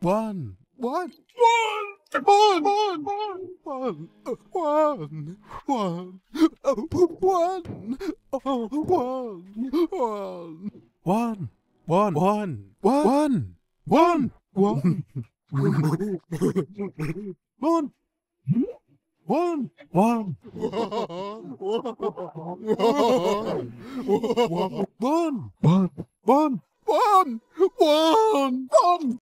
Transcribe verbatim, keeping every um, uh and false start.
one, one, one, one, one, one, one, one, oh, one, oh, one, one, one, one, one, one, one, one. One, one, one, one, one, one, one, one.